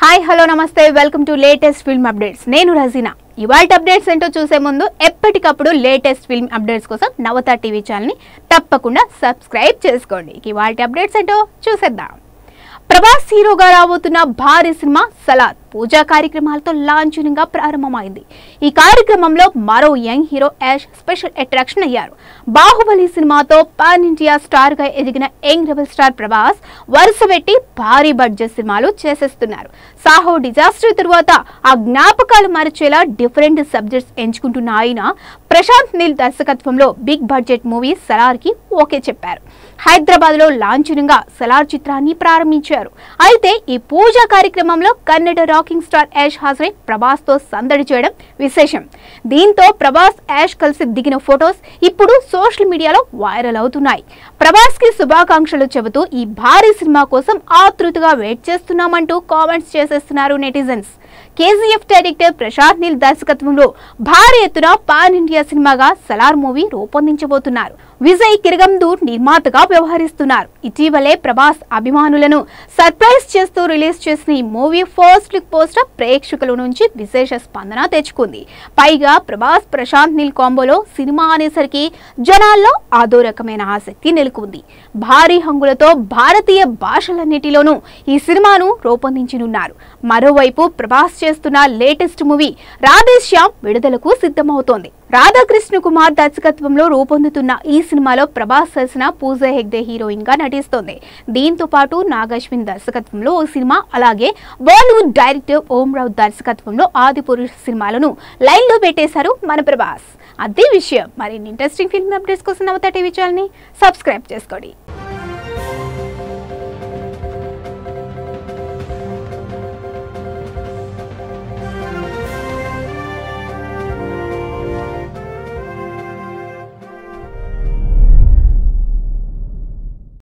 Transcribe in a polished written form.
Hi hello నమస్తే welcome to latest film updates. నేను రజీనా. ఇవాల్టి అప్డేట్స్ ఏంటో చూసే ముందు ఎప్పటికప్పుడు లేటెస్ట్ ఫిల్మ్ అప్డేట్స్ కోసం నవత టీవీ ఛానల్ని తప్పకుండా సబ్స్క్రైబ్ చేసుకోండి. ఇవాల్టి అప్డేట్స్ ఏంటో చూసేద్దాం. ప్రభాస్ హీరోగా రాబోతున్న భారీ సినిమా సలార్ పూజా కార్యక్రమాలతో లాంఛనంగా ప్రారంభమైంది. ఈ కార్యక్రమంలో మరో young hero Yash special attraction అయ్యారు. బాహుబలి సినిమాతో పాన్ ఇండియా స్టార్ గా ఎదిగిన యంగ్ రెబల్ స్టార్ ప్రభాస్ వరుస పెట్టి భారీ బడ్జెట్ సినిమాలు చేసేస్తున్నారు. సాహో డిజాస్టర్ తరువాత ఆ జ్ఞాపకాలు మరిచేలా డిఫరెంట్ సబ్జెక్ట్స్ ఎంచుకుంటున్న ఆయన ప్రశాంత్ నీల్ దర్శకత్వంలో బిగ్ బడ్జెట్ మూవీ సలార్ కి ఓకే చెప్పారు. హైదరాబాద్ లో లాంఛనంగా సలార్ చిత్రాన్ని ప్రారంభించారు. అయితే ఈ పూజా కార్యక్రమంలో కన్నడ రాకింగ్ స్టార్ యాష్ హాజరై ప్రభాస్ తో సందడి చేయడం విశేషం. దీంతో ప్రభాస్ యాష్ కలిసి దిగిన ఫొటోస్ ఇప్పుడు సోషల్ మీడియాలో వైరల్ అవుతున్నాయి. ప్రభాస్ కి శుభాకాంక్షలు చెబుతూ ఈ భారీ సినిమా కోసం ఆతృతగా వెయిట్ చేస్తున్నామంటూ కామెంట్స్ చేసేస్తున్నారు netizens. KGF director Prashanth Neel దర్శకత్వంలో భారీ ఎత్తున పాన్ ఇండియా సినిమాగా సలార్ మూవీ రూపొందించబోతున్నారు. విజయ్ కిరగందూర్ నిర్మాతగా వ్యవహరిస్తున్నారు. ఇటీవలే ప్రభాస్ అభిమానులను సర్ప్రైజ్ చేస్తూ రిలీజ్ చేసిన ఈ మూవీ ఫస్ట్ లుక్ పోస్టర్ ప్రేక్షకుల నుంచి విశేష స్పందన తెచ్చుకుంది. పైగా ప్రభాస్ ప్రశాంత్ నీల్ కాంబోలో సినిమా అనేసరికి జనాల్లో అదో రకమైన ఆసక్తి నెలకొంది. భారీ హంగులతో భారతీయ భాషలన్నిటిలోనూ ఈ సినిమాను రూపొందించనున్నారు. మరోవైపు ప్రభాస్ చేస్తున్న లేటెస్ట్ మూవీ రాధేశ్యామ్ విడుదలకు సిద్ధమవుతోంది. రాధాకృష్ణ కుమార్ దర్శకత్వంలో రూపొందుతున్న ఈ సినిమాలో ప్రభాస్ సరసన పూజా హెగ్డే హీరోయిన్ గా నటిస్తోంది. దీంతో పాటు నాగశ్విన్ దర్శకత్వంలో ఓ సినిమా, అలాగే బాలీవుడ్ డైరెక్టర్ ఓం రావు దర్శకత్వంలో ఆదిపురుష్ సినిమాలను లైన్ లో పెట్టేశారు మన ప్రభాస్. అదే విషయం. మరిన్ని ఇంట్రెస్టింగ్ ఫిల్మ్ అప్డేట్స్ కోసం నవత టీవీ ఛానల్ ని సబ్స్క్రైబ్ చేసుకోండి.